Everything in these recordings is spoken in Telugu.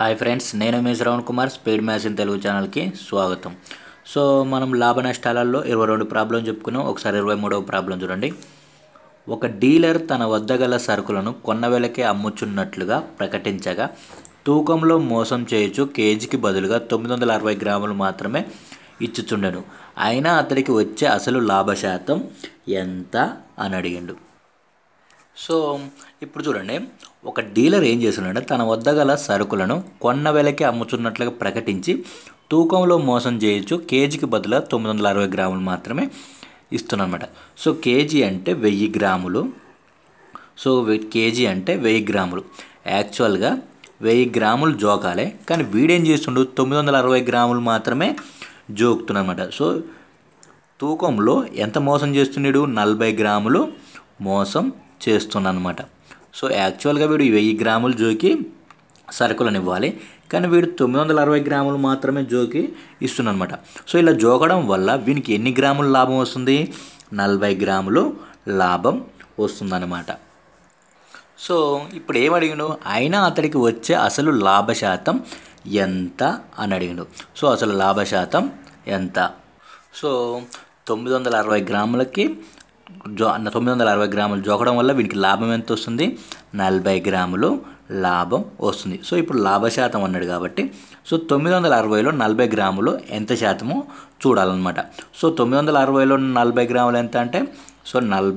హాయ్ ఫ్రెండ్స్, నేను మీ Shravan Kumar. Speed maths in Telugu ఛానల్కి స్వాగతం. సో మనం లాభ నష్టాలలో 22 ప్రాబ్లం చెప్పుకున్నాం. ఒకసారి 23వ ప్రాబ్లం చూడండి. ఒక డీలర్ తన వద్ద గల సరుకులను కొన్న వెలకే అమ్ముచున్నట్లుగా ప్రకటించగా తూకంలో మోసం చేయొచ్చు కేజీకి బదులుగా 960 గ్రాములు మాత్రమే ఇచ్చుచుండెను. అయినా అతడికి వచ్చే అసలు లాభ శాతం ఎంత అని అడిగిండు. సో ఇప్పుడు చూడండి, ఒక డీలర్ ఏం చేస్తున్నాడంటే తన వద్ద గల సరుకులను కొన్న వెలకే అమ్ముతున్నట్లుగా ప్రకటించి తూకంలో మోసం చేయొచ్చు కేజీకి బదులుగా 960 గ్రాములు మాత్రమే ఇస్తున్నమాట. సో కేజీ అంటే 1000 గ్రాములు. సో కేజీ అంటే 1000 గ్రాములు. యాక్చువల్గా 1000 గ్రాములు జోకాలే, కానీ వీడేం చేస్తుండు 960 గ్రాములు మాత్రమే జోకుతున్నమాట. సో తూకంలో ఎంత మోసం చేస్తున్నాడు? 40 గ్రాములు మోసం చేస్తున్నమాట. సో యాక్చువల్గా వీడు 1000 గ్రాములు జోకి సరుకులను ఇవ్వాలి, కానీ వీడు 960 గ్రాములు మాత్రమే జోకి ఇస్తున్నమాట. సో ఇలా జోకడం వల్ల వీనికి ఎన్ని గ్రాములు లాభం వస్తుంది? 40 గ్రాములు లాభం వస్తుందన్నమాట. సో ఇప్పుడు ఏం అడిగిండు? అయినా అతడికి వచ్చే అసలు లాభ శాతం ఎంత అని అడిగిండు. సో అసలు లాభ శాతం ఎంత? సో 960 గ్రాములకి 960 గ్రాములు జోకడం వల్ల వీనికి లాభం ఎంత వస్తుంది? 40 గ్రాములు లాభం వస్తుంది. సో ఇప్పుడు లాభ శాతం అన్నాడు కాబట్టి సో 960లో 40 గ్రాములు ఎంత శాతమో చూడాలన్నమాట. సో 960లో 40 గ్రాములు ఎంత అంటే సో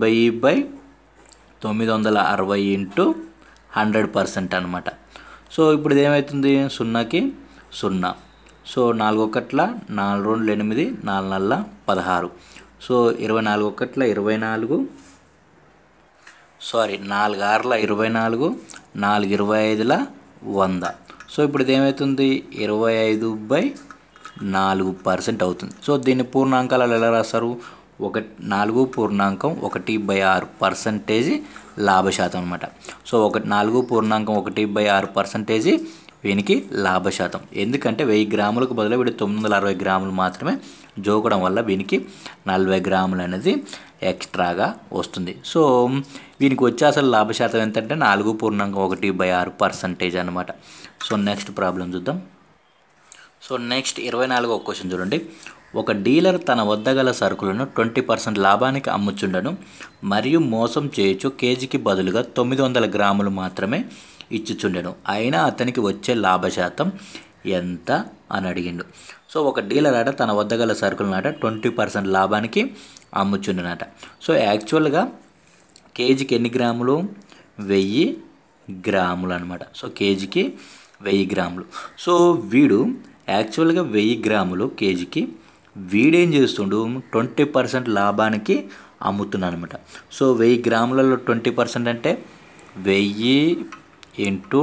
40/960 ఇంటూ 100% అనమాట. సో ఇప్పుడు ఇదేమవుతుంది? 0కి 0. సో 4 1 4 2 8 4 4 16. So 24 1 24, sorry 4 6 24, 4 25 100. సో ఇప్పుడు ఇది ఏమవుతుంది? 25/4% అవుతుంది. సో దీన్ని పూర్ణాంకాలలో ఎలా రాస్తారు? 4.16% లాభ శాతం అనమాట. సో 4.16% వీనికి లాభ శాతం. ఎందుకంటే 1000 గ్రాములకు బదులు వీడు 960 గ్రాములు మాత్రమే జోకడం వల్ల వీనికి 40 గ్రాములు అనేది ఎక్స్ట్రాగా వస్తుంది. సో వీనికి వచ్చే అసలు లాభ శాతం ఎంతంటే 4.16% అనమాట. సో నెక్స్ట్ ప్రాబ్లం చూద్దాం. సో నెక్స్ట్ 24వ క్వశ్చన్ చూడండి. ఒక డీలర్ తన వద్ద గల సరుకులను 20% లాభానికి అమ్ముచుండను మరియు మోసం చేయొచ్చు కేజీకి బదులుగా 900 గ్రాములు మాత్రమే ఇచ్చుచుండెను. అయినా అతనికి వచ్చే లాభ శాతం ఎంత అని అడిగిండు. సో ఒక డీలర్ ఆట తన వద్ద గల సరుకులను ఆట 20% లాభానికి అమ్ముచుండెనట. సో యాక్చువల్గా కేజీకి ఎన్ని గ్రాములు? 1000 గ్రాములు అనమాట. సో కేజీకి 1000 గ్రాములు. సో వీడు యాక్చువల్గా 1000 గ్రాములు కేజీకి వీడేం చేస్తుండు 20% లాభానికి అమ్ముతున్నాను అనమాట. సో 1000 గ్రాములలో 20% అంటే 1000 ఇంటూ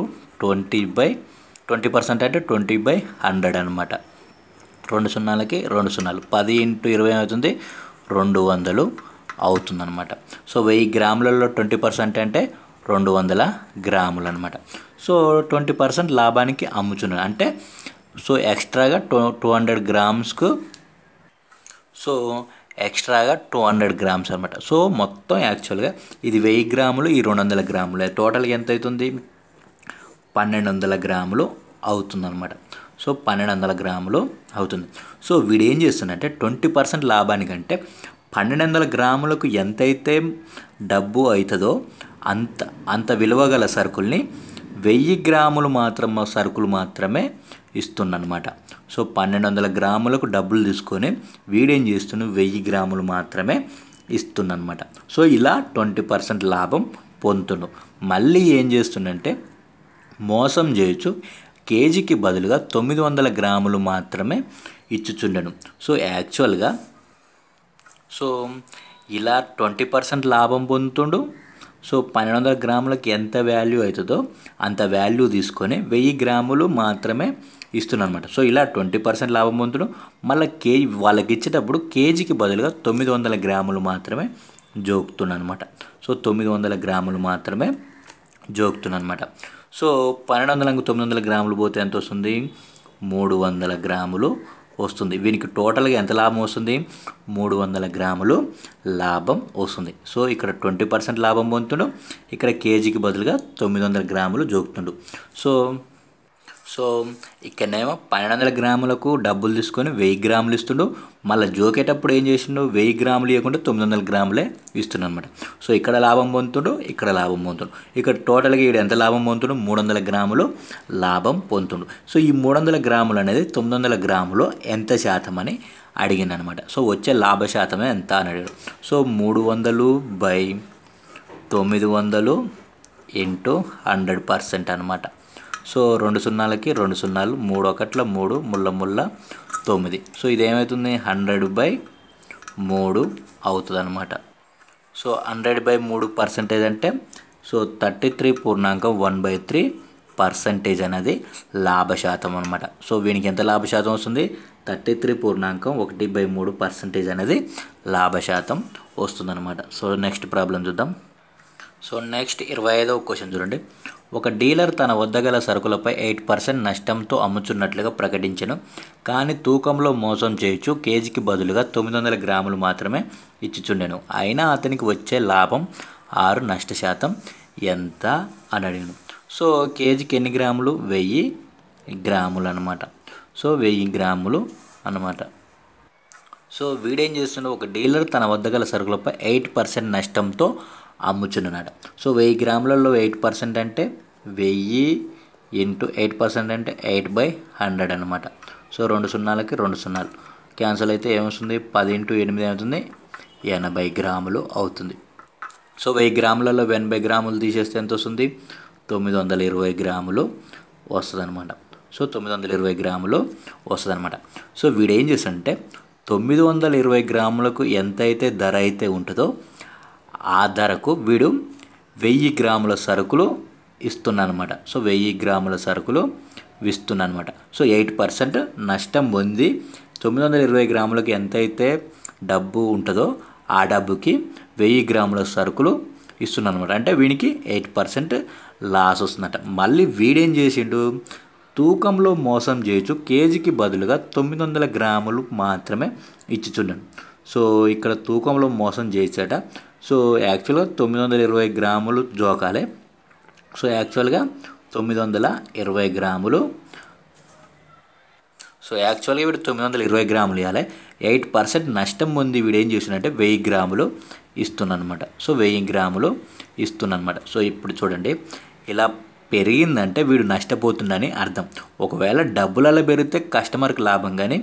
20% అంటే 20/100 అనమాట. 2 సున్నాలకి 2 సున్నాలు, 10 ఇంటూ 20 అవుతుంది 200 అవుతుందన్నమాట. సో 1000 గ్రాములలో 20% అంటే 200 గ్రాములు అనమాట. సో 20% లాభానికి అమ్ముచున్నాను అంటే సో ఎక్స్ట్రాగా 200 గ్రామ్స్కు సో ఎక్స్ట్రాగా 200 గ్రామ్స్ అనమాట. సో మొత్తం యాక్చువల్గా ఇది 1000 గ్రాములు, ఈ 200 గ్రాములు, టోటల్గా ఎంత అవుతుంది? 1200 గ్రాములు అవుతుందన్నమాట. సో 1200 గ్రాములు అవుతుంది. సో వీడు ఏం చేస్తుందంటే 20% లాభానికంటే 1200 గ్రాములకు ఎంతైతే డబ్బు అవుతుందో అంత విలువ గల సరుకుల్ని 1000 గ్రాములు సరుకులు మాత్రమే ఇస్తుందన్నమాట. సో 1200 గ్రాములకు డబ్బులు తీసుకొని వీడేం చేస్తున్నాడు 1000 గ్రాములు మాత్రమే ఇస్తుందన్నమాట. సో ఇలా 20% లాభం పొందుతుండు. మళ్ళీ ఏం చేస్తుండంటే మోసం చేయొచ్చు కేజీకి బదులుగా 900 గ్రాములు మాత్రమే ఇచ్చుచుండెను. సో యాక్చువల్గా సో ఇలా 20% లాభం పొందుతుండు. సో 1200 గ్రాములకి ఎంత వాల్యూ అవుతుందో అంత వాల్యూ తీసుకొని 1000 గ్రాములు మాత్రమే ఇస్తున్నమాట. సో ఇలా 20% లాభం పొందుతుడు. మళ్ళీ వాళ్ళకి ఇచ్చేటప్పుడు కేజీకి బదులుగా 900 గ్రాములు మాత్రమే జోకుతున్నమాట. సో 900 గ్రాములు మాత్రమే జోకుతున్నమాట. సో 1200లకు 900 గ్రాములు పోతే ఎంత వస్తుంది? 300 గ్రాములు వస్తుంది. వీనికి టోటల్గా ఎంత లాభం వస్తుంది? 300 గ్రాములు లాభం వస్తుంది. సో ఇక్కడ 20% లాభం పొందుతుండు, ఇక్కడ కేజీకి బదులుగా 900 గ్రాములు జోకుతుండు. సో సో ఇక్కడనేమో 1200 గ్రాములకు డబ్బులు తీసుకొని 1000 గ్రాములు ఇస్తుండు. మళ్ళీ జోకేటప్పుడు ఏం చేసిండు, 1000 గ్రాములు ఇవ్వకుండా 900 గ్రాములే ఇస్తుండు అనమాట. సో ఇక్కడ లాభం పొందుతుండు, ఇక్కడ లాభం పొందుతుండు. ఇక్కడ టోటల్గా ఇక్కడ ఎంత లాభం పొందుతుండు, 300 గ్రాములు లాభం పొందుతుండు. సో ఈ 300 గ్రాములు అనేది 900 గ్రాములు ఎంత శాతం అని అడిగింది అనమాట. సో వచ్చే లాభ శాతమే ఎంత అని అడిగాడు. సో 300/900 ఇంటూ 100% అనమాట. సో 2 సున్నాలకి 2 సున్నాలు, 3 ఒకట్ల 3, ముళ్ళ 9. సో ఇదేమవుతుంది, 100/3 అవుతుంది అనమాట. సో 100/3% అంటే సో 33.1/3% అనేది లాభ శాతం అనమాట. సో వీనికి ఎంత లాభ శాతం వస్తుంది, 33.1/3% అనేది లాభ శాతం వస్తుందన్నమాట. సో నెక్స్ట్ ప్రాబ్లం చూద్దాం. సో నెక్స్ట్ 25వ క్వశ్చన్ చూడండి. ఒక డీలర్ తన వద్ద గల సరుకులపై 8% నష్టంతో అమ్ముచున్నట్లుగా ప్రకటించను, కానీ తూకంలో మోసం చేయొచ్చు. కేజీకి బదులుగా 900 గ్రాములు మాత్రమే ఇచ్చిచుండెను. అయినా అతనికి వచ్చే లాభం 6, నష్ట శాతం ఎంత అని అడిగాను. సో కేజీకి ఎన్ని గ్రాములు, 1000 గ్రాములు అనమాట. సో 1000 గ్రాములు అనమాట. సో వీడేం చేస్తుండో, ఒక డీలర్ తన వద్ద గల సరుకులపై 8% నష్టంతో అమ్ముచున్నాడు. సో 1000 గ్రాములలో 8% అంటే 1000 ఇంటూ 8% అంటే 8/100 అనమాట. సో 2 సున్నాలకి 2 సున్నాలు క్యాన్సిల్ అయితే ఏమవుతుంది, 10 × 8 ఏమవుతుంది, 80 గ్రాములు అవుతుంది. సో 1000 గ్రాములలో 80 గ్రాములు తీసేస్తే ఎంత వస్తుంది, 920 గ్రాములు వస్తుంది అనమాట. సో 920 గ్రాములు వస్తుంది అనమాట. సో వీడేం చేస్తాడంటే 920 గ్రాములకు ఎంతైతే ధర అయితే ఉంటుందో ఆ ధరకు వీడు 1000 గ్రాముల సరుకులు ఇస్తున్నానమాట. సో 1000 గ్రాముల సరుకులు ఇస్తున్నానమాట. సో 8% నష్టం పొంది 920 గ్రాములకు ఎంతైతే డబ్బు ఉంటుందో ఆ డబ్బుకి 1000 గ్రాముల సరుకులు ఇస్తున్నాను అనమాట. అంటే వీనికి 8% లాస్ వస్తుందట. మళ్ళీ వీడేం చేసిండు, తూకంలో మోసం చేయొచ్చు, కేజీకి బదులుగా 900 గ్రాములు మాత్రమే ఇచ్చిచుండను. సో ఇక్కడ తూకంలో మోసం చేయొచ్చట. సో యాక్చువల్గా 920 గ్రాములు జోకాలే. సో యాక్చువల్గా 920 గ్రాములు. సో యాక్చువల్గా వీడు 920 గ్రాములు ఇవ్వాలి. 8% నష్టం పొంది వీడు ఏం చేసినట్టే 1000 గ్రాములు ఇస్తున్నానమాట. సో 1000 గ్రాములు ఇస్తున్నానమాట. సో ఇప్పుడు చూడండి, ఇలా పెరిగిందంటే వీడు నష్టపోతుందని అర్థం. ఒకవేళ డబ్బులలో పెరిగితే కస్టమర్కి లాభం, కానీ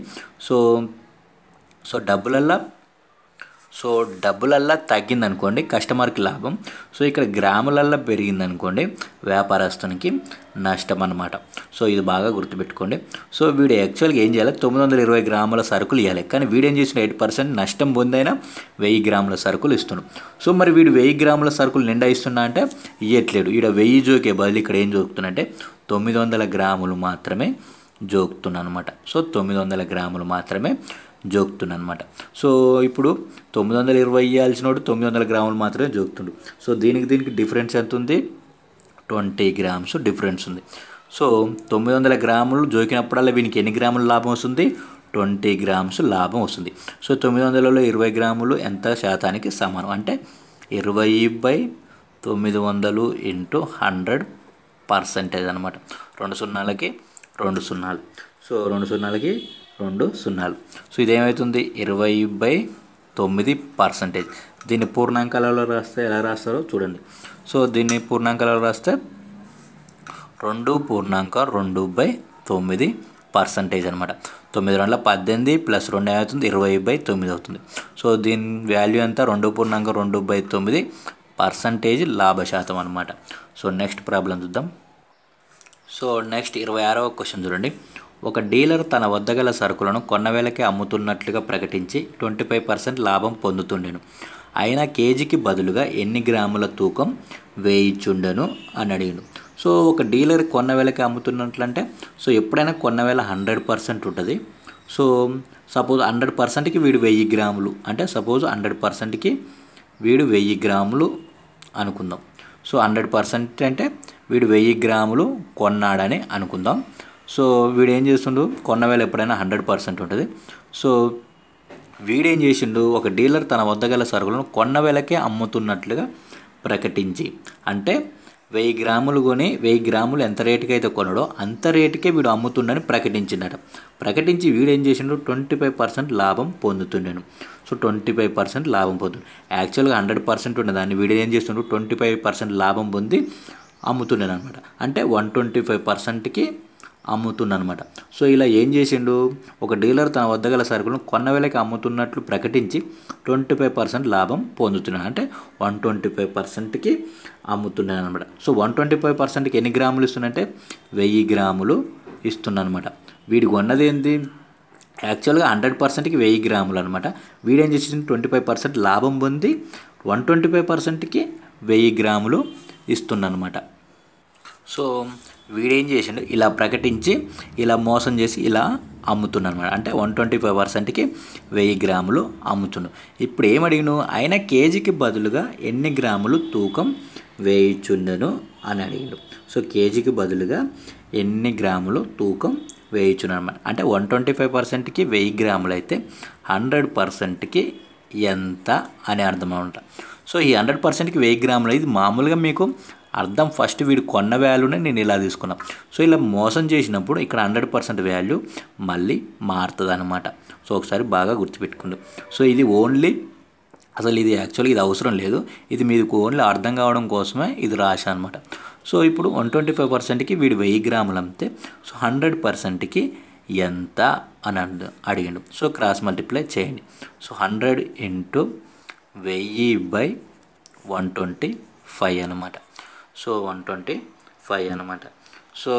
డబ్బులల్లా తగ్గిందనుకోండి కస్టమర్కి లాభం. సో ఇక్కడ గ్రాములల్లో పెరిగిందనుకోండి వ్యాపారస్తునికి నష్టం అన్నమాట. సో ఇది బాగా గుర్తుపెట్టుకోండి. సో వీడు యాక్చువల్గా ఏం చేయాలి, 920 గ్రాముల సరుకులు ఇవ్వాలి, కానీ వీడేం చేసిన 8% నష్టం పొందైనా 1000 గ్రాముల సరుకులు ఇస్తున్నాడు. సో మరి వీడు 1000 గ్రాముల సరుకులు నిండా ఇస్తున్నా అంటే ఇవ్వట్లేడు. ఇక్కడ 1000 జోకే బదులు ఇక్కడ ఏం జోకుతున్నంటే 900 గ్రాములు మాత్రమే జోకుతున్నా అనమాట. సో 900 గ్రాములు మాత్రమే జోకుతున్నా అనమాట. సో ఇప్పుడు 920 ఇవ్వాల్సినోడు 900 గ్రాములు మాత్రమే జోకుతుండు. సో దీనికి డిఫరెన్స్ ఎంత ఉంది, 20 గ్రామ్స్ డిఫరెన్స్ ఉంది. సో 900 గ్రాములు జోకినప్పుడల్లా వీనికి ఎన్ని గ్రాములు లాభం వస్తుంది, 20 గ్రామ్స్ లాభం వస్తుంది. సో 900లో 20 గ్రాములు ఎంత శాతానికి సమానం అంటే 20/900 ఇంటూ 100% అనమాట. 2 సున్నాలకి 2 సున్నాలు. సో 2 సున్నాలకి 2 సున్నాలు. సో ఇదేమవుతుంది, 20/9%. దీన్ని పూర్ణాంకాలలో రాస్తే ఎలా రాస్తారో చూడండి. సో దీన్ని పూర్ణాంకాలలో రాస్తే 2.2/9% అనమాట. 9×2 = 18 + 2 ఏమవుతుంది, 20/9 అవుతుంది. సో దీని వాల్యూ ఎంత, 2.2/9% లాభ శాతం అనమాట. సో నెక్స్ట్ ప్రాబ్లం చూద్దాం. సో నెక్స్ట్ 26వ క్వశ్చన్ చూడండి. ఒక డీలర్ తన వద్ద గల సరుకులను కొన్న వేలకే అమ్ముతున్నట్లుగా ప్రకటించి 25% లాభం పొందుతుండెను. అయినా కేజీకి బదులుగా ఎన్ని గ్రాముల తూకం వేయిచుండెను అని అడిగాడు. సో ఒక డీలర్ కొన్న వేలకే అమ్ముతున్నట్లంటే, సో ఎప్పుడైనా కొన్న వేల 100% ఉంటుంది. సో సపోజ్ 100%కి వీడు 1000 గ్రాములు అంటే, సపోజ్ 100%కి వీడు 1000 గ్రాములు అనుకుందాం. సో 100% అంటే వీడు 1000 గ్రాములు కొన్నాడని అనుకుందాం. సో వీడు ఏం చేస్తుండు, కొన్న వేల ఎప్పుడైనా 100% ఉంటుంది. సో వీడేం చేసిండు, ఒక డీలర్ తన వద్ద గల సరుకులను కొన్న వేలకే అమ్ముతున్నట్లుగా ప్రకటించి, అంటే 1000 గ్రాములు కొని 1000 గ్రాములు ఎంత రేటుకి అయితే కొనడో అంత రేటుకే వీడు అమ్ముతుండని ప్రకటించిండట. ప్రకటించి వీడు ఏం చేసిండు 25% లాభం పొందుతుండేను. సో 25% లాభం పొందుతుంది. యాక్చువల్గా 100% ఉన్నదాన్ని వీడు ఏం చేస్తుండ్రు 25% లాభం పొంది అమ్ముతుండేను అనమాట. అంటే 125%కి అమ్ముతుండనమాట. సో ఇలా ఏం చేసిండు, ఒక డీలర్ తన వద్ద గల సరుకులను కొన్న వేలకి అమ్ముతున్నట్లు ప్రకటించి 25% లాభం పొందుతున్నాడు. అంటే 125%కి అమ్ముతున్నాడు అనమాట. సో 125%కి ఎన్ని గ్రాములు ఇస్తుందంటే 1000 గ్రాములు ఇస్తుందన్నమాట. వీడు కొన్నది ఏంది, యాక్చువల్గా 100%కి 1000 గ్రాములు అనమాట. వీడేం చేసింది 25% లాభం పొంది 125%కి 1000 గ్రాములు ఇస్తుందన్నమాట. సో వీడేం చేసిండు, ఇలా ప్రకటించి ఇలా మోసం చేసి ఇలా అమ్ముతున్నాడు అనమాట. అంటే 125%కి 1000 గ్రాములు అమ్ముతుండు. ఇప్పుడు ఏమడిగిను, ఆయన కేజీకి బదులుగా ఎన్ని గ్రాములు తూకం వేయించుండను అని అడిగిండు. సో కేజీకి బదులుగా ఎన్ని గ్రాములు తూకం వేయించును అనమాట. అంటే 125%కి 1000 గ్రాములు అయితే 100%కి ఎంత అని అర్థం అనమాట. సో ఈ 100%కి 1000 గ్రాములు ఇది మామూలుగా మీకు అర్థం, ఫస్ట్ వీడు కొన్న వాల్యూనే నేను ఇలా తీసుకున్నాను. సో ఇలా మోసం చేసినప్పుడు ఇక్కడ 100% వాల్యూ మళ్ళీ మారుతుంది అనమాట. సో ఒకసారి బాగా గుర్తుపెట్టుకోండి. సో ఇది ఓన్లీ అసలు ఇది యాక్చువల్గా ఇది అవసరం లేదు, ఇది మీకు ఓన్లీ అర్థం కావడం కోసమే ఇది రాశా అనమాట. సో ఇప్పుడు 125%కి వీడు 1000 గ్రాములు అమ్మితే సో 100%కి ఎంత అని అడిగిండు. సో క్రాస్ మల్టిప్లై చేయండి. సో 100 × 1000/125 అనమాట. సో 125 అనమాట. సో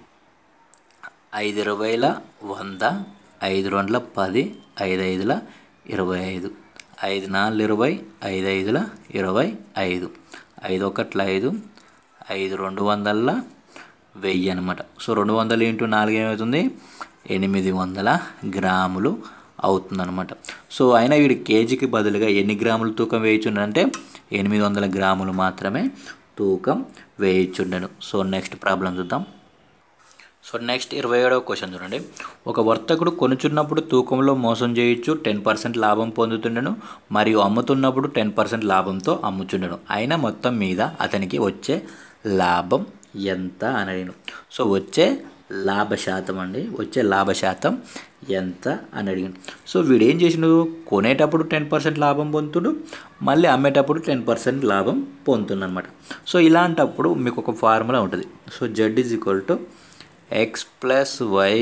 5 20ల 100, 5 2ల 10, 5 5ల 25, 5 4ల 20, 5 5ల 25, 5 1ల 5, 5 200ల 1000 అనమాట. సో 200 × 4 ఏమవుతుంది 800 గ్రాములు అవుతుందన్నమాట. సో అయినా వీడి కేజీకి బదులుగా ఎన్ని గ్రాములు తూకం వేయించుండంటే 800 గ్రాములు మాత్రమే తూకం వేయించుండెను. సో నెక్స్ట్ ప్రాబ్లం చూద్దాం. సో నెక్స్ట్ 27వ క్వశ్చన్ చూడండి. ఒక వర్తకుడు కొనుచున్నప్పుడు తూకంలో మోసం చేయొచ్చు 10% లాభం పొందుతుండెను, మరియు అమ్ముతున్నప్పుడు 10% లాభంతో అమ్ముచుండెను. అయినా మొత్తం మీద అతనికి వచ్చే లాభం ఎంత అని అడిగాను. సో వచ్చే లాభ శాతం అండి, వచ్చే లాభ శాతం ఎంత అని అడిగాను. సో వీడు ఏం చేసిండు, కొనేటప్పుడు 10% లాభం పొందుతుడు, మళ్ళీ అమ్మేటప్పుడు 10% లాభం పొందుతుంది అనమాట. సో ఇలాంటప్పుడు మీకు ఒక ఫార్ములా ఉంటుంది. So Z = x + y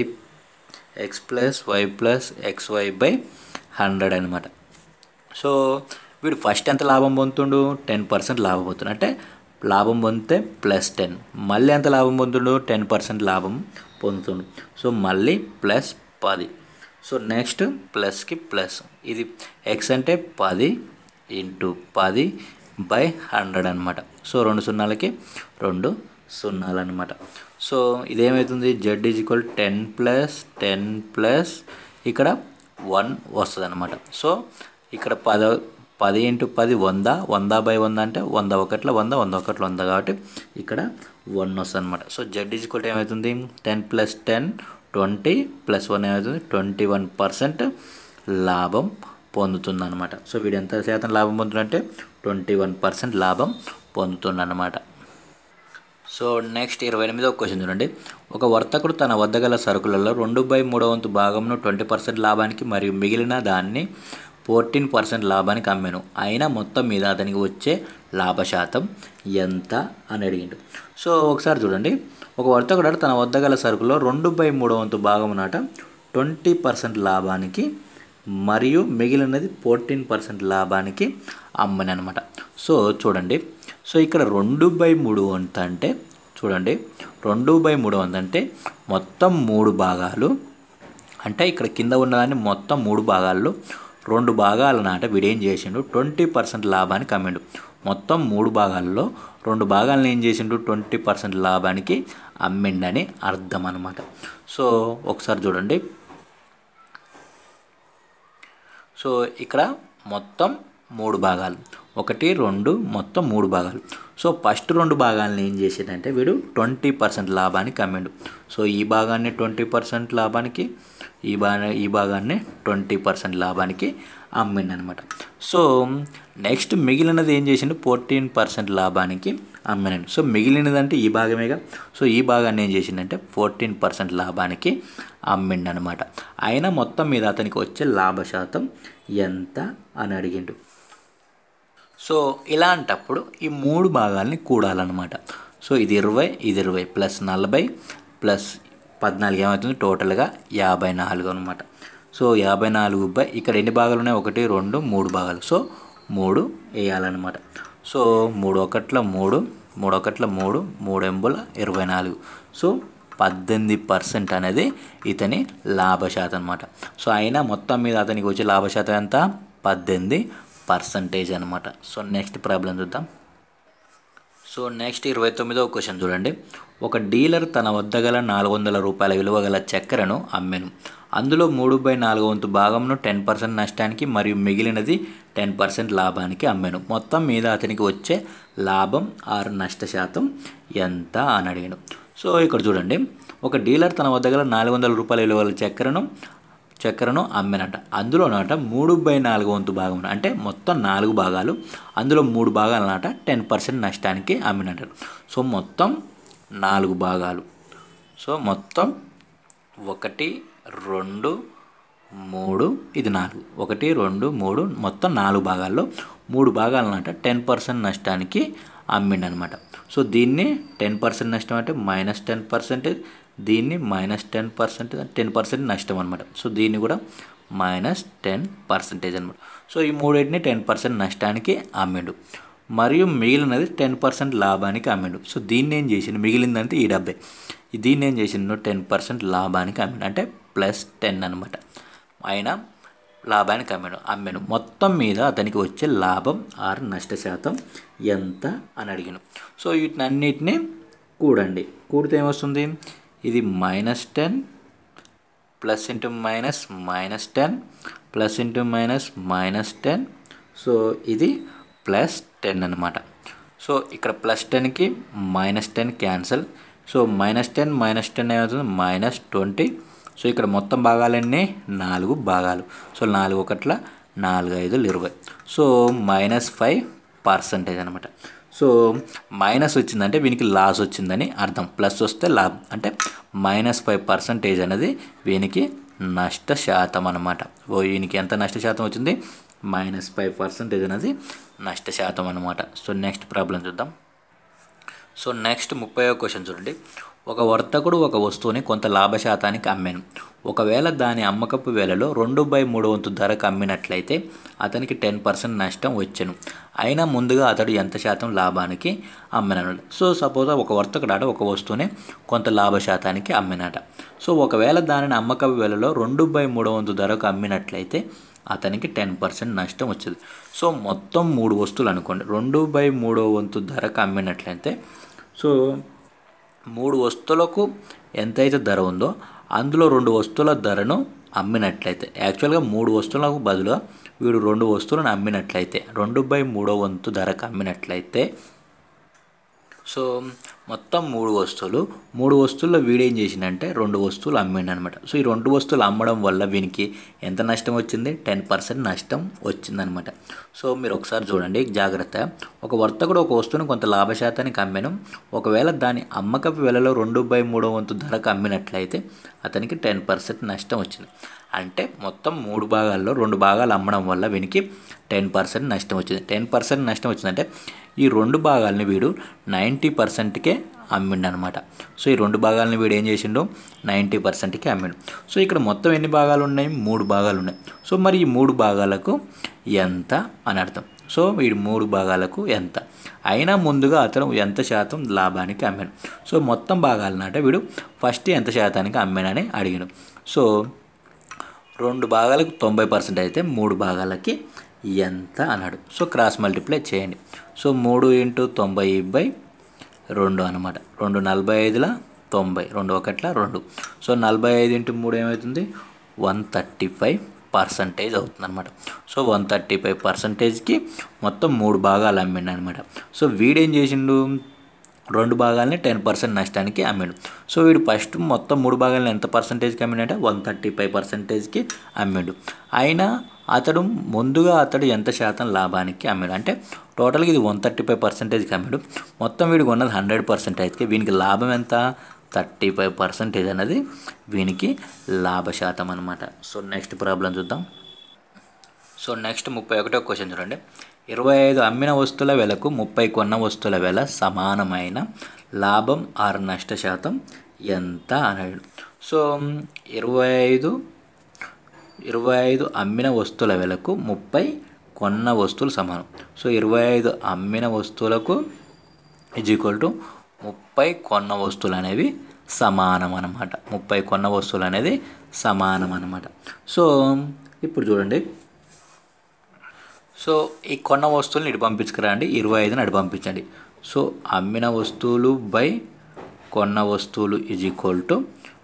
+ xy/100 అనమాట. సో వీడు ఫస్ట్ ఎంత లాభం పొందుతుండు 10% లాభం పొందుతుండు. అంటే లాభం పొందితే +10, మళ్ళీ ఎంత లాభం పొందుతుండు 10% లాభం పొందుతుండు. సో మళ్ళీ +10. సో నెక్స్ట్ ప్లస్కి ప్లస్, ఇది x అంటే 10 × 10/100 అనమాట. సో 2 సున్నాలకి 2 సున్నాలు అనమాట. సో ఇదేమవుతుంది Z = 10 + 10 ఇక్కడ 1 వస్తుంది అనమాట. సో ఇక్కడ 10 × 10 100, 100/100 అంటే 100 1ల 100, 100 1ల 100 కాబట్టి ఇక్కడ 1 వస్తుంది అనమాట. సో Z = ఏమవుతుంది 10 + 10 20 + 1 ఏమవుతుంది 21% లాభం పొందుతుంది అనమాట. సో వీడు ఎంత శాతం లాభం పొందుతుందంటే 21% లాభం పొందుతుంది అనమాట. సో నెక్స్ట్ 28వ క్వశ్చన్ చూడండి. ఒక వర్తకుడు తన వద్ద గల సరుకులలో 2/3 భాగంను 20% లాభానికి మరియు మిగిలిన దాన్ని 14% లాభానికి అమ్మాను. అయినా మొత్తం మీద అతనికి వచ్చే లాభ శాతం ఎంత అని అడిగిండు. సో ఒకసారి చూడండి, ఒక వర్తకుడు తన వద్ద గల సరుకులో 2/3 భాగం నాట 20% లాభానికి మరియు మిగిలినది 14% లాభానికి అమ్మని అనమాట. సో చూడండి, సో ఇక్కడ 2/3 వంత అంటే చూడండి 2/3 అంటే మొత్తం 3 భాగాలు, అంటే ఇక్కడ కింద ఉన్నదాన్ని మొత్తం 3 భాగాల్లో 2 భాగాల నాట వీడేం చేసిండు 20% లాభానికి అమ్మిండు. మొత్తం 3 భాగాల్లో 2 భాగాలను ఏం చేసిండు 20% లాభానికి అమ్మిండని అర్థం అనమాట. సో ఒకసారి చూడండి, సో ఇక్కడ మొత్తం 3 భాగాలు, 1 2 మొత్తం 3 భాగాలు. సో ఫస్ట్ 2 భాగాలను ఏం చేసిండంటే వీడు 20% లాభానికి అమ్మిండు. సో ఈ భాగాన్ని 20% లాభానికి, ఈ భాగాన్ని 20% లాభానికి అమ్మిండు అనమాట. సో నెక్స్ట్ మిగిలినది ఏం చేసిండు, 14% లాభానికి అమ్మినండి. సో మిగిలినదంటే ఈ భాగమేగా. సో ఈ భాగాన్ని ఏం చేసిండంటే 14% లాభానికి అమ్మిండు అనమాట. అయినా మొత్తం మీద అతనికి వచ్చే లాభ శాతం ఎంత అని అడిగిండు. సో ఇలాంటప్పుడు ఈ 3 భాగాల్ని కూడాలన్నమాట. సో ఇది 20, ఇది 20 ప్లస్ 40 ప్లస్ 14 ఏమవుతుంది, టోటల్గా 54 అనమాట. సో 54 ఇక్కడ ఎన్ని భాగాలు ఉన్నాయి, 1 2 3 భాగాలు. సో 3 వేయాలన్నమాట. సో 3 1 3, 3 1 3, 3 ఎంబుల 24. సో 18% అనేది ఇతని లాభశాతం అనమాట. సో అయినా మొత్తం మీద అతనికి వచ్చే లాభశాతం ఎంత, 18% అనమాట. సో నెక్స్ట్ ప్రాబ్లం చూద్దాం. సో నెక్స్ట్ 29వ క్వశ్చన్ చూడండి. ఒక డీలర్ తన వద్ద గల 400 రూపాయల విలువ గల చక్కెరను అమ్మెను. అందులో 3/4 వంతు భాగంను 10% నష్టానికి మరియు మిగిలినది 10% లాభానికి అమ్మెను. మొత్తం మీద అతనికి వచ్చే లాభం ఆర్ నష్ట శాతం ఎంత అని అడిగాను. సో ఇక్కడ చూడండి, ఒక డీలర్ తన వద్ద గల 400 రూపాయల విలువ గల చక్కెరను అమ్మెనట. అందులోనట 3/4 వంతు భాగం అంటే మొత్తం 4 భాగాలు, అందులో 3 భాగాలన్నట 10% నష్టానికి అమ్మినట. సో మొత్తం 4 భాగాలు. సో మొత్తం 1 2 3, ఇది 4, 1 2 3, మొత్తం 4 భాగాల్లో 3 భాగాలన్నట 10% నష్టానికి అమ్మిండనమాట. సో దీన్ని 10% నష్టం అంటే -10%, దీన్ని -10%, 10% నష్టం అనమాట. సో దీన్ని కూడా -10% అనమాట. సో ఈ మూడింటిని 10% నష్టానికి అమ్మిండు మరియు మిగిలినది 10% లాభానికి అమ్మిండు. సో దీన్ని ఏం చేసిండు, మిగిలిందంటే ఈ 70, దీన్ని ఏం చేసిండు 10% లాభానికి అమ్మిండు అంటే +10 అనమాట. ఆయన లాభానికి అమ్మాను. మొత్తం మీద అతనికి వచ్చే లాభం ఆర్ నష్ట శాతం ఎంత అని అడిగాను. సో వీటినన్నిటిని కూడండి. కూడితే ఏమొస్తుంది, ఇది -10 plus into minus -10 plus into minus -10. So ఇది +10 అనమాట. సో ఇక్కడ +10కి -10 క్యాన్సల్. సో -10 -10 ఏమవుతుంది, -20. సో ఇక్కడ మొత్తం భాగాలన్నీ 4 భాగాలు. సో 4 1 4 5 20. సో -5% అనమాట. సో మైనస్ వచ్చిందంటే వీనికి లాస్ వచ్చిందని అర్థం, ప్లస్ వస్తే లాభం అంటే -5% అనేది వీనికి నష్ట శాతం అనమాట. వీనికి ఎంత నష్ట శాతం వచ్చింది, -5% అనేది నష్ట శాతం అనమాట. సో నెక్స్ట్ ప్రాబ్లం చూద్దాం. సో నెక్స్ట్ 30వ క్వశ్చన్ చూడండి. ఒక వర్తకుడు ఒక వస్తువుని కొంత లాభశాతానికి అమ్మాను. ఒకవేళ దాని అమ్మకపు వేలలో 2/3 వంతు ధరకు అమ్మినట్లయితే అతనికి 10% నష్టం వచ్చెను. అయినా ముందుగా అతడు ఎంత శాతం లాభానికి అమ్మినాడు. సో సపోజ్ ఒక వర్తకుడు ఒక వస్తువుని కొంత లాభశాతానికి అమ్మినట. సో ఒకవేళ దానిని అమ్మకపు వేలలో 2/3 వంతు ధరకు అమ్మినట్లయితే అతనికి 10% నష్టం వచ్చింది. సో మొత్తం 3 వస్తువులు అనుకోండి, 2/3 వంతు ధరకు అమ్మినట్లయితే సో 3 వస్తువులకు ఎంతైతే ధర ఉందో అందులో 2 వస్తువుల ధరను అమ్మినట్లయితే, యాక్చువల్గా 3 వస్తువులకు బదులుగా వీడు 2 వస్తువులను అమ్మినట్లయితే 2/3 వంతు ధరకు అమ్మినట్లయితే సో మొత్తం 3 వస్తువుల్లో వీడేం చేసిందంటే 2 వస్తువులు అమ్మిండు అనమాట. సో ఈ 2 వస్తువులు అమ్మడం వల్ల వీనికి ఎంత నష్టం వచ్చింది, 10% నష్టం వచ్చిందనమాట. సో మీరు ఒకసారి చూడండి జాగ్రత్తగా. ఒక వర్తకుడు ఒక వస్తువును కొంత లాభశాతానికి అమ్మాను. ఒకవేళ దాని అమ్మకపు వేలలో 2/3 వంతు ధరకు అమ్మినట్లయితే అతనికి 10% నష్టం వచ్చింది. అంటే మొత్తం 3 భాగాల్లో 2 భాగాలు అమ్మడం వల్ల వీనికి 10% నష్టం వచ్చింది. 10% నష్టం వచ్చిందంటే ఈ 2 భాగాలని వీడు 90%కే అమ్మిండు అనమాట. సో ఈ 2 భాగాలని వీడు ఏం చేసిండు, 90%కి అమ్మిండు. సో ఇక్కడ మొత్తం ఎన్ని భాగాలు ఉన్నాయి, 3 భాగాలు ఉన్నాయి. సో మరి ఈ 3 భాగాలకు ఎంత అని అర్థం. సో వీడు 3 భాగాలకు ఎంత, అయినా ముందుగా అతను ఎంత శాతం లాభానికి అమ్మాడు. సో మొత్తం భాగాలన్నట వీడు ఫస్ట్ ఎంత శాతానికి అమ్మాడని అడిగాడు. సో 2 భాగాలకు 90% అయితే 3 భాగాలకి ఎంత అన్నాడు. సో క్రాస్ మల్టిప్లై చేయండి. సో 3 × 90/2 అనమాట. 2 45 90, 2 1 2. సో 45 × 3 ఏమవుతుంది, 135 పర్సంటేజ్ అవుతుందన్నమాట. సో 135%కి మొత్తం 3 భాగాలు అమ్మిండు అనమాట. సో వీడేం చేసిండు, 2 భాగాలని 10% నష్టానికి అమ్మిండు. సో వీడు ఫస్ట్ మొత్తం 3 భాగాలను ఎంత పర్సంటేజ్కి అమ్మిండంటే 135%కి అమ్మిండు. అయినా ముందుగా అతడు ఎంత శాతం లాభానికి అమ్మాడు అంటే టోటల్గా ఇది 135%కి అమ్మాడు. మొత్తం వీడికి ఉన్నది 100%కి, వీనికి లాభం ఎంత 35% అనేది వీనికి లాభ శాతం అనమాట. సో నెక్స్ట్ ప్రాబ్లం చూద్దాం. సో నెక్స్ట్ 31వ క్వశ్చన్ చూడండి. 25 అమ్మిన వస్తువుల వెలకు 30 కొన్న వస్తువుల వెల సమానమైన లాభం ఆరు నష్ట శాతం ఎంత అన్నాడు. సో 25 అమ్మిన వస్తువుల వెలకు 30 కొన్న వస్తువులు సమానం. సో 25 అమ్మిన వస్తువులకు = 30 కొన్న వస్తువులు అనేవి సమానం అన్నమాట. 30 కొన్న వస్తువులు అనేది సమానం అన్నమాట. సో ఇప్పుడు చూడండి, సో ఈ కొన్న వస్తువులను ఇటు పంపించుకురండి, 25ని అటు పంపించండి. సో అమ్మిన వస్తువులు బై కొన్న వస్తువులు =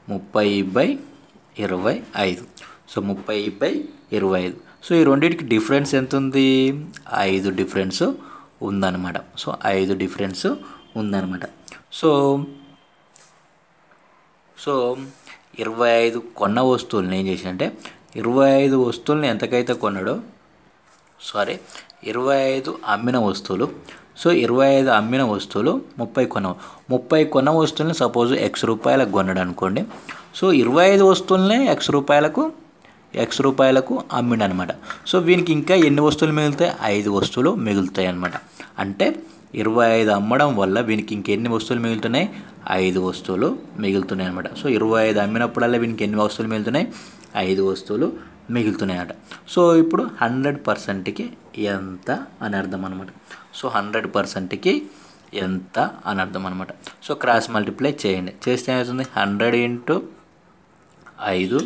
30/25. సో 30/25. సో ఈ రెండింటికి డిఫరెన్స్ ఎంత ఉంది, 5 డిఫరెన్స్ ఉందన్నమాట. సో 5 డిఫరెన్స్ ఉందన్నమాట. సో 25 కొన్న వస్తువులను ఏం చేసినంటే 25 వస్తువులను ఎంతకైతే కొన్నాడో 25 అమ్మిన వస్తువులు. సో 25 అమ్మిన వస్తువులు 30 కొన్న వస్తువులని సపోజ్ X రూపాయలకు కొన్నాడు అనుకోండి. సో 25 వస్తువులనే X రూపాయలకు అమ్మిండు అనమాట. సో వీనికి ఇంకా ఎన్ని వస్తువులు మిగులుతాయి, 5 వస్తువులు మిగులుతాయి అనమాట. అంటే 25 అమ్మడం వల్ల వీనికి ఇంకెన్ని వస్తువులు మిగులుతున్నాయి, 5 వస్తువులు మిగులుతున్నాయి అనమాట. సో 25 అమ్మినప్పుడల్లా వీనికి ఎన్ని వస్తువులు మిగులుతున్నాయి, 5 వస్తువులు మిగులుతున్నాయట. సో ఇప్పుడు 100%కి ఎంత అని అర్థం అనమాట. సో 100%కి ఎంత అని అర్థం అనమాట. సో క్రాస్ మల్టిప్లై చేయండి, చేస్తే ఏమవుతుంది 100 × 5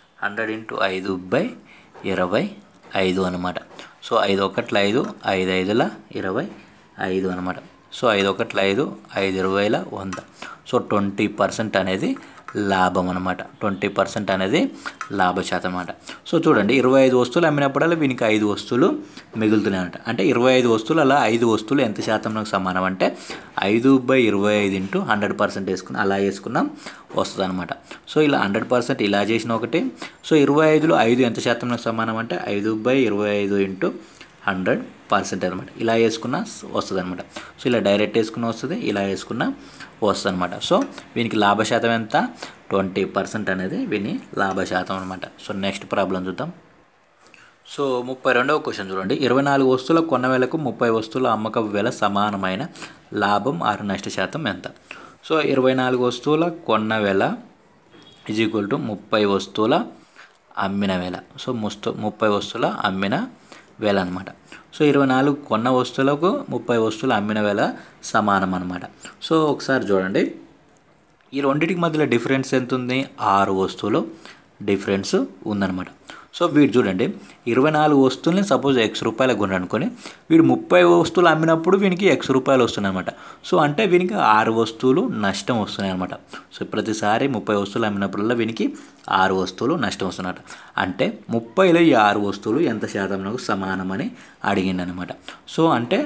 100/5/25 అనమాట. సో 5 1 5 5 5 25 అనమాట. సో 5 1 5 5 20 100. సో 20% అనేది లాభం అనమాట. 20% అనేది లాభ శాతం అన్నమాట. సో చూడండి, 25 వస్తువులు అమ్మినప్పుడల్లా వీనికి 5 వస్తువులు మిగులుతున్నాయంట. అంటే 25 వస్తువులు అలా 5 వస్తువులు ఎంత శాతంలో సమానం అంటే 5/25 × 100% వేసుకుని అలా వేసుకున్నాం వస్తుంది అనమాట. సో ఇలా 100% ఇలా చేసిన ఒకటి. సో 25లో 5 ఎంత శాతంలో సమానం అంటే 5/25 × 100% అనమాట. ఇలా వేసుకున్నా వస్తుంది అనమాట. సో ఇలా డైరెక్ట్ వేసుకున్న వస్తుంది, ఇలా వేసుకున్నా వస్తుంది అనమాట. సో వీనికి లాభ శాతం ఎంత, 20% అనేది వీని లాభ శాతం అనమాట. సో నెక్స్ట్ ప్రాబ్లం చూద్దాం. సో 32వ క్వశ్చన్ చూడండి. 24 వస్తువుల కొన్న వేలకు 30 వస్తువుల అమ్మక వేల సమానమైన లాభం ఆరు నష్ట శాతం ఎంత. సో 24 వస్తువుల కొన్న వేల = 30 వస్తువుల అమ్మిన వేల. సో 30 వస్తువుల అమ్మిన వేల అనమాట. సో 24 కొన్న వస్తువులకు 30 వస్తువులు అమ్మిన వేల సమానం అనమాట. సో ఒకసారి చూడండి, ఈ రెండింటికి మధ్యలో డిఫరెన్స్ ఎంత ఉంది, 6 వస్తువులు డిఫరెన్స్ ఉందన్నమాట. సో వీడు చూడండి, 24 వస్తువులని సపోజ్ X రూపాయలకు కొన్నాడు అనుకొని, వీడు 30 వస్తువులు అమ్మినప్పుడు వీనికి X రూపాయలు వస్తున్నాయి అనమాట. సో అంటే వీనికి 6 వస్తువులు నష్టం వస్తున్నాయి అనమాట. సో ప్రతిసారి 30 వస్తువులు అమ్మినప్పుడల్లా వీనికి 6 వస్తువులు నష్టం వస్తున్నమాట. అంటే 30లో ఈ 6 వస్తువులు ఎంత శాతంలో సమానమని అడిగిందనమాట. సో అంటే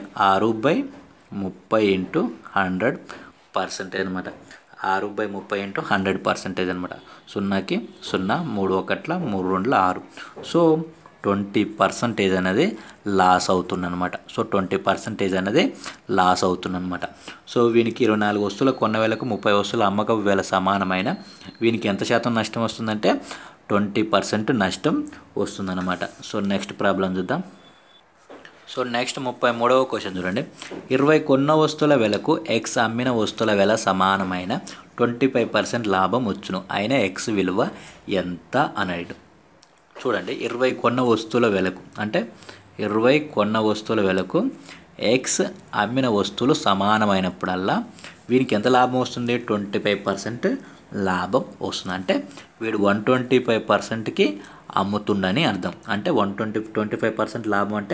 6/30 × 100% అనమాట. 6/30 × 100% అనమాట. 0కి 0 3 1 3 2 6. సో 20% అనేది లాస్ అవుతుందన్నమాట. సో 20% అనేది లాస్ అవుతుందన్నమాట. సో వీనికి 24 వస్తువుల కొన్న వేలకు 30 వస్తువుల అమ్మక వేల సమానమైన వీనికి ఎంత శాతం నష్టం వస్తుందంటే 20% నష్టం వస్తుందన్నమాట. సో నెక్స్ట్ ప్రాబ్లం చూద్దాం. సో నెక్స్ట్ 33వ క్వశ్చన్ చూడండి. 20 కొన్న వస్తువుల వెలకు X అమ్మిన వస్తువుల వెల సమానమైన 25% లాభం వచ్చును, అయినా X విలువ ఎంత అనేది. చూడండి, 20 కొన్న వస్తువుల వెలకు అంటే 20 కొన్న వస్తువుల వెలకు X అమ్మిన వస్తువులు సమానమైనప్పుడల్లా వీనికి ఎంత లాభం వస్తుంది, 25% లాభం వస్తుంది. అంటే వీడు 125%కి అమ్ముతుండని అర్థం. అంటే 25% లాభం అంటే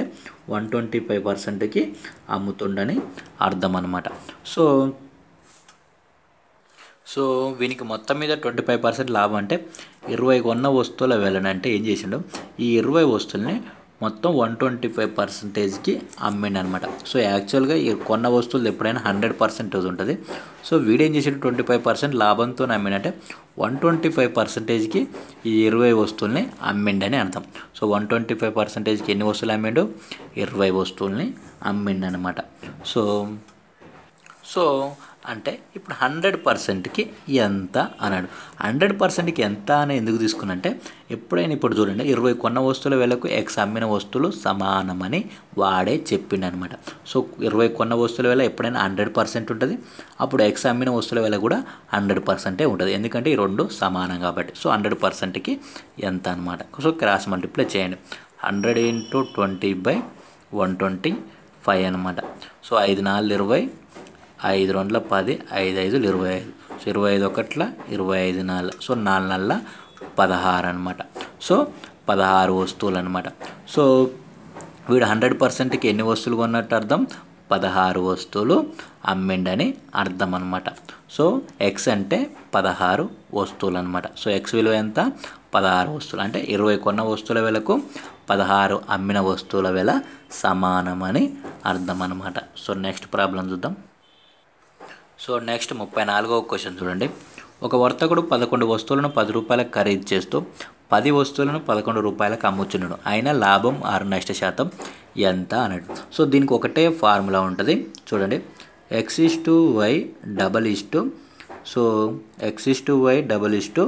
125%కి అమ్ముతుండని అర్థం అన్నమాట. సో వీనికి మొత్తం మీద 25% లాభం అంటే 20 కొన్న వస్తువుల వెలన అంటే ఏం చేసిండు, ఈ 20 వస్తువుల్ని మొత్తం 125%కి అమ్మిండు అనమాట. సో యాక్చువల్గా ఈ కొన్న వస్తువులు ఎప్పుడైనా 100% ఉంటుంది. సో వీడేం చేసాడు, 25% లాభంతో అమ్మిండంటే 125%కి ఈ 20 వస్తువుల్ని అమ్మిండని అర్థం. సో 125%కి ఎన్ని వస్తువులు అమ్మిండు, 20 వస్తువుల్ని అమ్మిండు అనమాట. సో అంటే ఇప్పుడు 100%కి ఎంత అన్నాడు. 100%కి ఎంత అని ఎందుకు తీసుకున్నంటే, ఎప్పుడైనా ఇప్పుడు చూడండి 20 కొన్న వస్తువుల వెలకు ఎక్స్ అమ్మిన వస్తువులు సమానమని వాడే చెప్పిండు అనమాట. సో 20 కొన్న వస్తువుల వెల ఎప్పుడైనా 100% ఉంటుంది, అప్పుడు ఎక్స్ అమ్మిన వస్తువుల వెల కూడా 100% ఉంటుంది, ఎందుకంటే ఈ రెండు సమానం కాబట్టి. సో 100%కి ఎంత అనమాట. సో క్రాస్ మల్టిప్లై చేయండి. 100 × 20/125 అనమాట. సో 5 × 4 = 20, 5 × 2 = 10, 5 × 5 = 25. సో 25 1 25 4, సో 4 4 16 అనమాట. సో 16 వస్తువులు అనమాట. సో వీడు 100%కి ఎన్ని వస్తువులు కొన్నట్టు అర్థం, 16 వస్తువులు అమ్మిండని అర్థం అనమాట. సో ఎక్స్ అంటే 16 వస్తువులు అనమాట. సో ఎక్స్ విలువ ఎంత, 16 వస్తువులు. అంటే 20 కొన్న వస్తువుల వెలకు 16 అమ్మిన వస్తువుల వెల సమానమని అర్థం అనమాట. సో నెక్స్ట్ ప్రాబ్లం చూద్దాం. సో నెక్స్ట్ 34వ క్వశ్చన్ చూడండి. ఒక వర్తకుడు 11 వస్తువులను 10 రూపాయలకు ఖరీదు చేస్తూ 10 వస్తువులను 11 రూపాయలకు అమ్ముచున్నాడు. అయినా లాభం 6 నష్ట శాతం ఎంత అన్నాడు. సో దీనికి ఒకటే ఫార్ములా ఉంటుంది చూడండి. x/y double is to, so x/y double is to,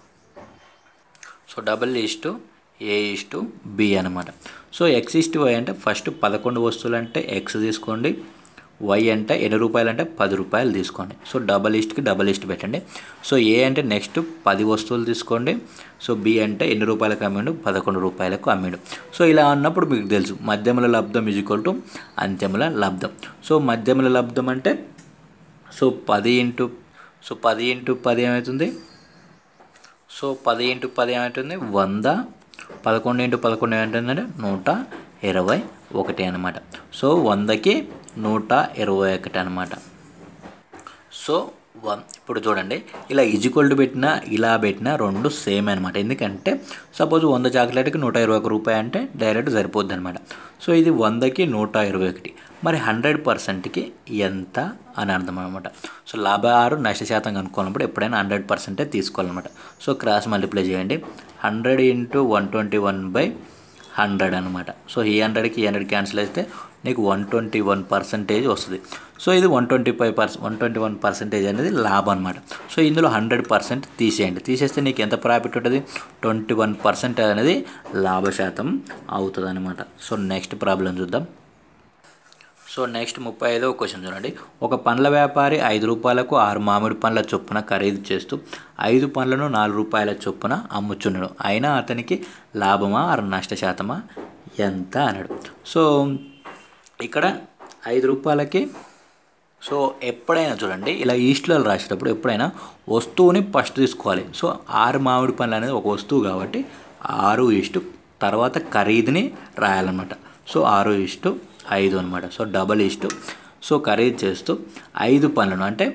so double is to a/b అనమాట. సో x/y అంటే ఫస్ట్ 11 వస్తువులు అంటే x తీసుకోండి, y అంటే ఎన్ని రూపాయలు అంటే 10 రూపాయలు తీసుకోండి. సో డబల్ ఇస్ట్కి డబల్ ఇస్ట్ పెట్టండి. సో ఏ అంటే నెక్స్ట్ 10 వస్తువులు తీసుకోండి. సో బి అంటే ఎన్ని రూపాయలకు అమ్మిండు, 11 రూపాయలకు అమ్మిండు. సో ఇలా అన్నప్పుడు మీకు తెలుసు మధ్యముల లబ్ధం = అంత్యముల లబ్ధం. సో మధ్యముల లబ్ధం అంటే సో 10 × 10 ఏమవుతుంది, సో 10 × 10 ఏమవుతుంది 100, 11 × 11 ఏమవుతుందంటే 121 అనమాట. సో 100కి 121 అనమాట. సో ఇప్పుడు చూడండి ఇలా ఈజ్వల్ పెట్టినా ఇలా పెట్టినా రెండు సేమ్ అనమాట. ఎందుకంటే సపోజ్ 100 చాక్లెట్కి 121 రూపాయలు అంటే డైరెక్ట్ సరిపోద్ది అనమాట. సో ఇది 100కి 121, మరి 100%కి ఎంత అని అర్థం అనమాట. సో లాభ 6 నష్ట శాతం కనుక్కోవాలన్నప్పుడు ఎప్పుడైనా 100% తీసుకోవాలన్నమాట. సో క్రాస్ మల్టిప్లై చేయండి. 100 × 121/100 అనమాట. సో ఈ 100కి 100 క్యాన్సిల్ అయితే నీకు 121% వస్తుంది. సో ఇది 121% అనేది లాభం అనమాట. సో ఇందులో 100% తీసేయండి. తీసేస్తే నీకు ఎంత ప్రాఫిట్ ఉంటుంది, 21% అనేది లాభ శాతం అవుతుంది అనమాట. సో నెక్స్ట్ ప్రాబ్లం చూద్దాం. సో నెక్స్ట్ 35వ క్వశ్చన్ చూడండి. ఒక పండ్ల వ్యాపారి 5 రూపాయలకు 6 మామిడి పండ్ల చొప్పున ఖరీదు చేస్తూ 5 పండ్లను 4 రూపాయల చొప్పున అమ్ముచున్నాడు. అయినా అతనికి లాభమా 6 నష్ట శాతమా ఎంత అన్నాడు. సో ఇక్కడ 5 రూపాయలకి, సో ఎప్పుడైనా చూడండి ఇలా ఈస్ట్లో రాసేటప్పుడు ఎప్పుడైనా వస్తువుని ఫస్ట్ తీసుకోవాలి. సో 6 మామిడి పండ్లు అనేది ఒక వస్తువు కాబట్టి 6 తర్వాత ఖరీదుని రాయాలన్నమాట. సో 6:5 అనమాట. సో డబల్ ఇస్టు, సో ఖరీదు చేస్తూ 5 పండ్లను అంటే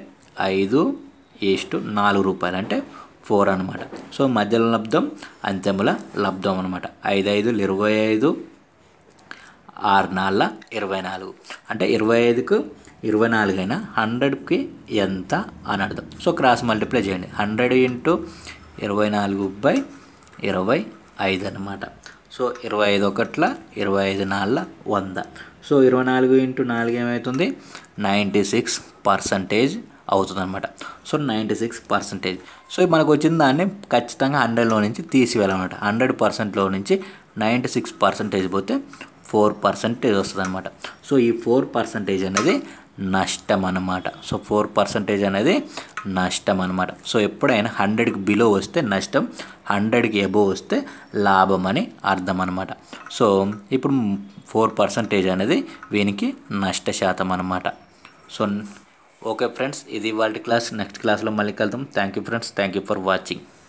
5:4 రూపాయలు అంటే 4 అనమాట. సో మధ్యలో లబ్ధం అంత్యముల లబ్ధం అనమాట. 5 5 25, 6 4 24 అంటే 25కు 24 అయినా 100కి ఎంత అని అర్థం. సో క్రాస్ మల్టిప్లై చేయండి. 100 × 24/25 అనమాట. సో 25 1 25 4 100. సో 24 × 4 ఏమవుతుంది 96% అవుతుంది అనమాట. సో 96%. సో మనకు వచ్చిన దాన్ని ఖచ్చితంగా 100లో నుంచి తీసివేయాలన్నమాట. 100%లో నుంచి 96% పోతే 4% వస్తుంది అనమాట. సో ఈ 4% అనేది నష్టం అన్నమాట. సో 4% అనేది నష్టం అనమాట. సో ఎప్పుడైనా 100కి బిలో వస్తే నష్టం, 100కి ఎబో వస్తే లాభం అని అర్థం అనమాట. సో ఇప్పుడు 4% అనేది వీనికి నష్ట శాతం అనమాట. సో ఓకే ఫ్రెండ్స్, ఇది ఇవాళ క్లాస్. నెక్స్ట్ క్లాస్లో మళ్ళీ కలుద్దాం. Thank you friends, thank you for watching.